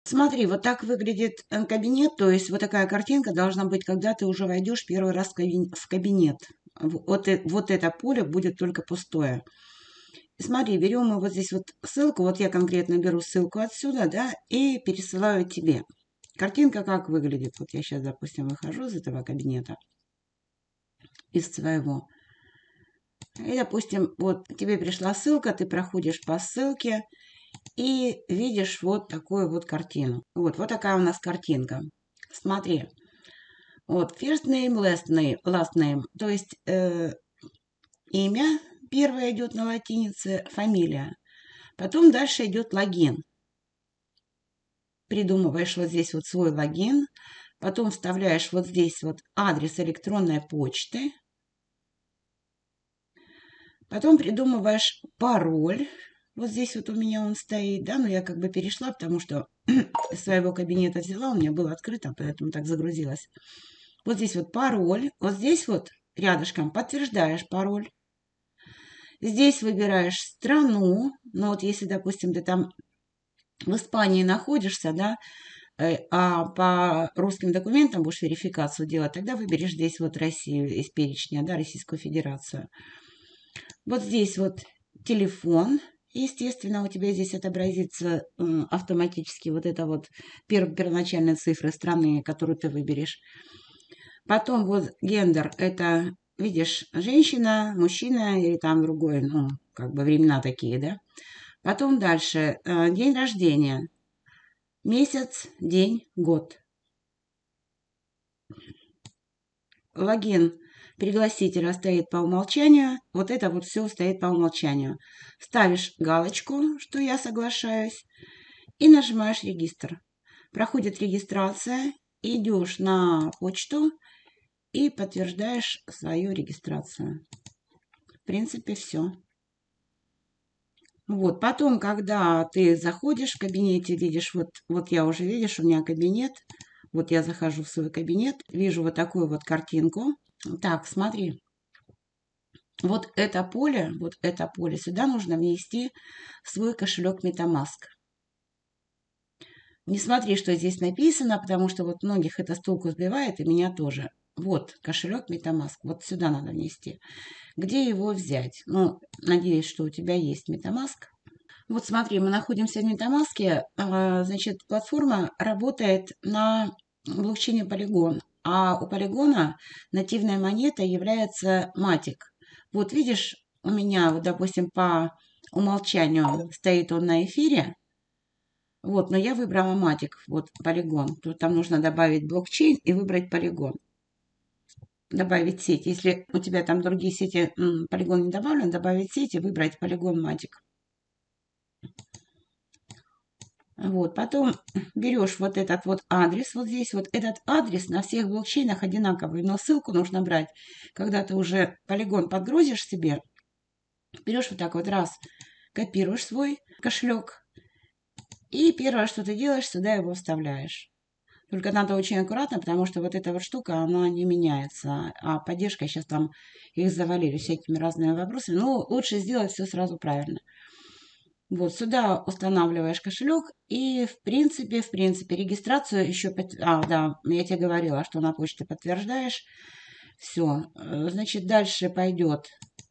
Смотри, вот так выглядит кабинет, то есть вот такая картинка должна быть, когда ты уже войдешь первый раз в кабинет. Вот это поле будет только пустое. Смотри, берем мы вот здесь вот ссылку, вот я конкретно беру ссылку отсюда, да, и пересылаю тебе. Картинка как выглядит? Вот я сейчас, допустим, выхожу из этого кабинета, из своего. И, допустим, вот тебе пришла ссылка, ты проходишь по ссылке и видишь вот такую вот картину. Вот такая у нас картинка. Смотри, вот first name, last name, то есть имя первое идет на латинице, фамилия. Потом дальше идет логин. Придумываешь вот здесь вот свой логин, потом вставляешь вот здесь вот адрес электронной почты, потом придумываешь пароль. Вот здесь вот у меня он стоит, да, но я как бы перешла, потому что из своего кабинета взяла, у меня было открыто, поэтому так загрузилась. Вот здесь вот пароль, вот здесь вот рядышком подтверждаешь пароль. Здесь выбираешь страну, но вот если, допустим, ты там в Испании находишься, да, а по русским документам будешь верификацию делать, тогда выберешь здесь вот Россию из перечня, да, Российскую Федерацию. Вот здесь вот телефон, естественно, у тебя здесь отобразится автоматически вот это вот первоначальные цифры страны, которую ты выберешь. Потом вот гендер, это, видишь, женщина, мужчина или там другой, ну, как бы времена такие, да. Потом дальше, день рождения, месяц, день, год. Логин пригласителя стоит по умолчанию. Вот это вот все стоит по умолчанию. Ставишь галочку, что я соглашаюсь, и нажимаешь регистр. Проходит регистрация, идешь на почту и подтверждаешь свою регистрацию. В принципе, все. Вот, потом, когда ты заходишь в кабинете, видишь, вот я уже, видишь, у меня кабинет, вот я захожу в свой кабинет, вижу вот такую вот картинку. Так, смотри, вот это поле, сюда нужно внести свой кошелек MetaMask. Не смотри, что здесь написано, потому что вот многих это с толку сбивает, и меня тоже. Вот кошелек MetaMask, вот сюда надо внести. Где его взять? Ну, надеюсь, что у тебя есть MetaMask. Вот смотри, мы находимся в MetaMask, значит, платформа работает на блокчейне Polygon, а у Polygon нативная монета является Matic. Вот видишь, у меня, вот, допустим, по умолчанию стоит он на эфире, вот, но я выбрала Matic, вот, Polygon. Тут там нужно добавить блокчейн и выбрать Polygon. Добавить сеть. Если у тебя там другие сети, Polygon не добавлен, добавить сеть и выбрать Polygon Matic. Вот, потом берешь вот этот вот адрес, вот здесь вот этот адрес на всех блокчейнах одинаковый, но ссылку нужно брать, когда ты уже полигон подгрузишь себе, берешь вот так вот раз, копируешь свой кошелек, и первое, что ты делаешь, сюда его вставляешь. Только надо очень аккуратно, потому что вот эта вот штука, она не меняется, а поддержка сейчас там их завалили всякими разными вопросами. Ну, лучше сделать все сразу правильно. Вот сюда устанавливаешь кошелек и в принципе регистрацию еще... да, я тебе говорила, что на почте подтверждаешь. Все, значит, дальше пойдет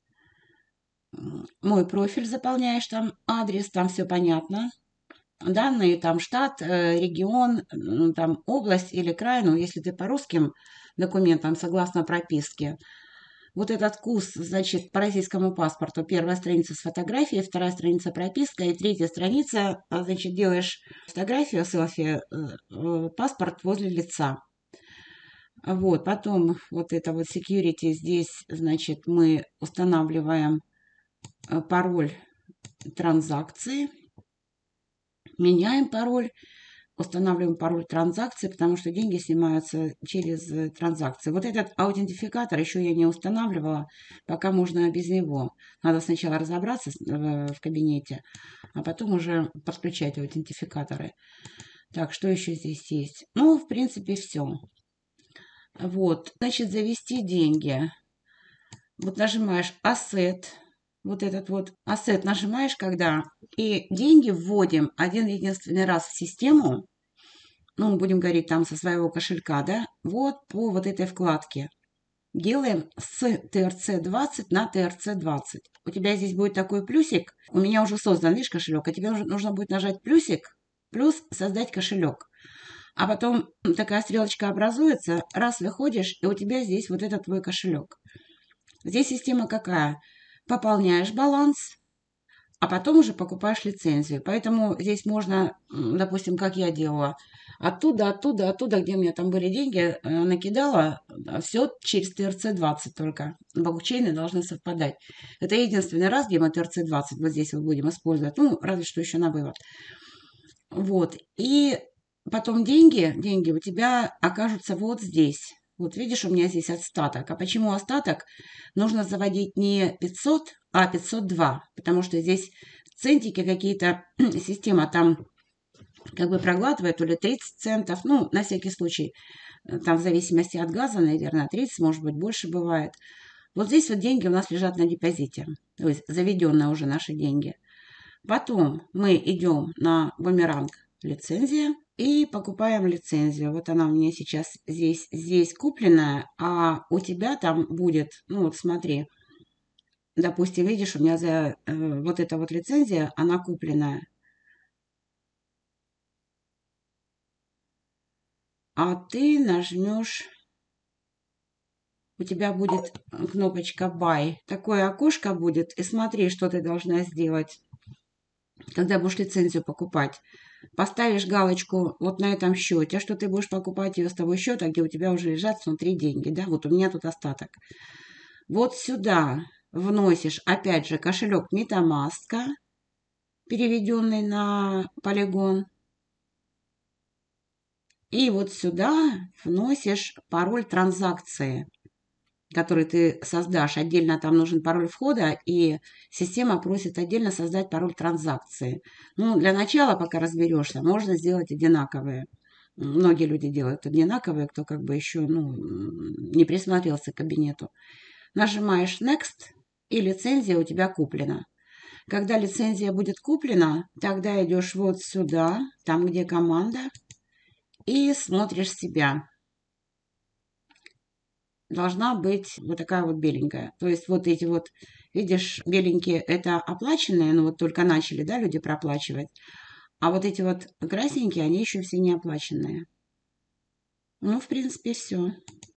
мой профиль, заполняешь там адрес, там все понятно. Данные, там штат, регион, там область или край, ну, если ты по русским документам, согласно прописке, вот этот курс, значит, по российскому паспорту. Первая страница с фотографией, вторая страница прописка, и третья страница, значит, делаешь фотографию, селфи, паспорт возле лица. Вот, потом вот это вот security здесь, значит, мы устанавливаем пароль транзакции, меняем пароль, устанавливаем пароль транзакции, потому что деньги снимаются через транзакции. Вот этот аутентификатор еще я не устанавливала, пока можно без него. Надо сначала разобраться в кабинете, а потом уже подключать аутентификаторы. Так, что еще здесь есть? Ну, в принципе, все. Вот, значит, завести деньги. Вот нажимаешь Asset, вот этот вот Asset нажимаешь, когда, и деньги вводим один единственный раз в систему, ну, будем говорить, там со своего кошелька, да, вот по вот этой вкладке. Делаем с TRC20 на TRC20. У тебя здесь будет такой плюсик. У меня уже создан, видишь, кошелек, а тебе нужно будет нажать плюсик, плюс создать кошелек. А потом такая стрелочка образуется, раз выходишь, и у тебя здесь вот этот твой кошелек. Здесь система какая? Пополняешь баланс, а потом уже покупаешь лицензию. Поэтому здесь можно, допустим, как я делала, оттуда, где у меня там были деньги, накидала, все через TRC20 только. Блокчейны должны совпадать. Это единственный раз, где мы TRC20 вот здесь вот будем использовать. Ну, разве что еще на вывод. Вот. И потом деньги у тебя окажутся вот здесь. Вот видишь, у меня здесь остаток. А почему остаток? Нужно заводить не 500, а 502. Потому что здесь центики какие-то, система там как бы проглатывает, то ли 30 центов. Ну, на всякий случай, там в зависимости от газа, наверное, 30, может быть, больше бывает. Вот здесь вот деньги у нас лежат на депозите. То есть заведенные уже наши деньги. Потом мы идем на бумеранг лицензия и покупаем лицензию. Вот она у меня сейчас здесь купленная, а у тебя там будет, ну вот смотри, допустим, видишь, у меня вот эта вот лицензия, она купленная. А ты нажмешь, у тебя будет кнопочка Buy. Такое окошко будет, и смотри, что ты должна сделать, когда будешь лицензию покупать. Поставишь галочку вот на этом счете, что ты будешь покупать ее с того счета, где у тебя уже лежат внутри деньги, да, вот у меня тут остаток. Вот сюда вносишь, опять же, кошелек MetaMask, переведенный на Polygon. И вот сюда вносишь пароль транзакции, который ты создашь. Отдельно там нужен пароль входа, и система просит отдельно создать пароль транзакции. Ну, для начала, пока разберешься, можно сделать одинаковые. Многие люди делают одинаковые, кто как бы еще не присмотрелся к кабинету. Нажимаешь Next, и лицензия у тебя куплена. Когда лицензия будет куплена, тогда идешь вот сюда, там, где команда, и смотришь себя. Должна быть вот такая вот беленькая. То есть вот эти вот, видишь, беленькие это оплаченные, ну вот только начали, да, люди проплачивать. А вот эти вот красненькие, они еще все не оплаченные. Ну, в принципе, все.